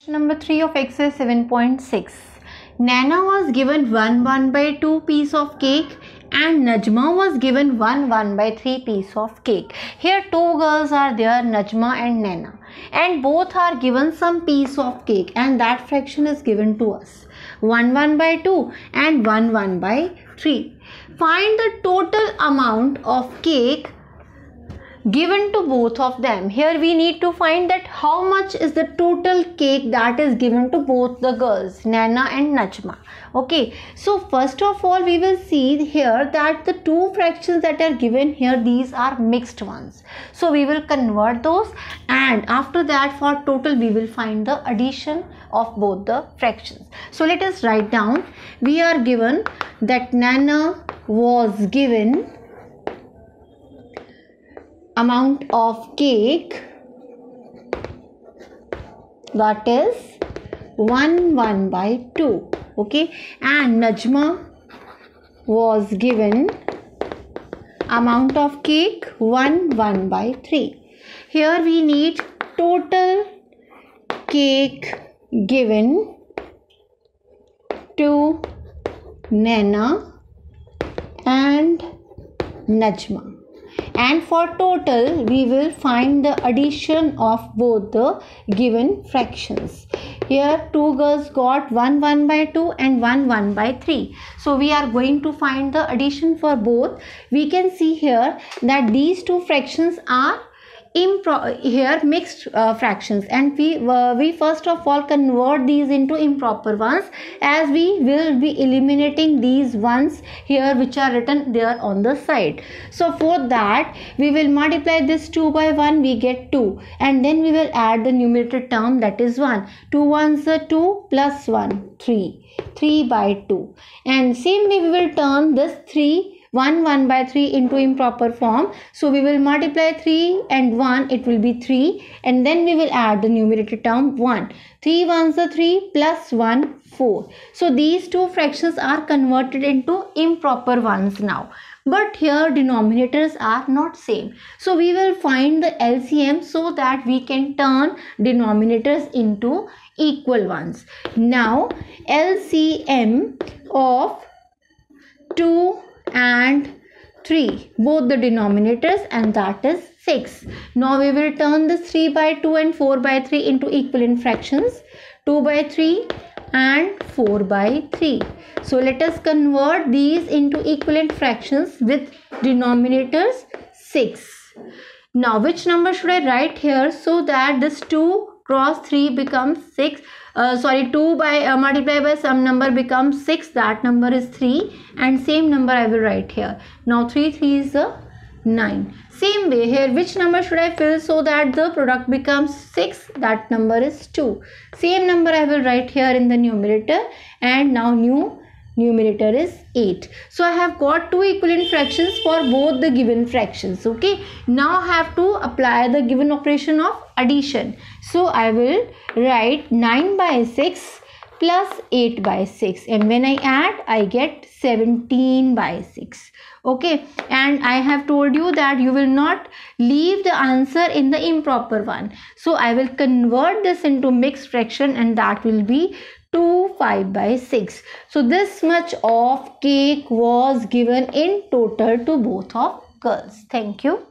Number 3 of exercise 7.6. Nana was given 1/2 piece of cake and Najma was given 1/3 piece of cake. Here two girls are there, Najma and Nana, and both are given some piece of cake, and that fraction is given to us, 1/2 and 1/3. Find the total amount of cake given to both of them. Here we need to find that how much is the total cake that is given to both the girls, Nana and Najma. Okay, so first of all we will see here that the two fractions that are given here, these are mixed ones, so we will convert those, and after that for total we will find the addition of both the fractions. So let us write down. We are given that Nana was given amount of cake, that is 1/2, okay, and Najma was given amount of cake 1/3. Here we need total cake given to Nana and Najma, and for total we will find the addition of both the given fractions. Here two girls got 1/2 and 1/3, so we are going to find the addition for both. We can see here that these two fractions are here mixed fractions, and we first of all convert these into improper ones, as we will be eliminating these ones here which are written there on the side. So for that we will multiply this 2 by 1, we get 2, and then we will add the numerator term, that is 1. 2 ones are 2 plus 1 3/2, and same way we will turn this 1/3 into improper form. So we will multiply 3 and 1, it will be 3, and then we will add the numerator term 1. 3 ones are 3 plus 1 4. So these two fractions are converted into improper ones now, but here denominators are not same, so we will find the LCM so that we can turn denominators into equal ones. Now LCM of 2 and 3, both the denominators, and that is 6. Now we will turn this 3/2 and 4/3 into equivalent fractions, 2/3 and 4/3. So let us convert these into equivalent fractions with denominators 6. Now which number should I write here so that this 2 cross 3 becomes 6? 2 by multiplied by some number becomes 6, that number is 3, and same number I will write here. Now 3 3s are 9. Same way here, which number should I fill so that the product becomes 6? That number is 2. Same number I will write here in the numerator, and now new numerator is 8. So I have got two equivalent fractions for both the given fractions. Okay, now I have to apply the given operation of addition. So I will write 9/6 plus 8/6, and when I add I get 17/6. Okay, and I have told you that you will not leave the answer in the improper one, so I will convert this into mixed fraction, and that will be 2 5/6. So this much of cake was given in total to both of girls. Thank you.